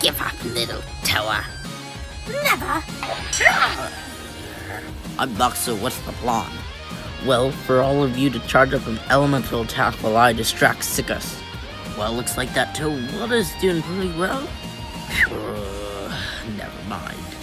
Give up, little tower. Never. I'm Buck, so what's the plan? Well, for all of you to charge up an elemental attack while I distract Sikas. Well, looks like that Tawada's doing pretty well. Never mind.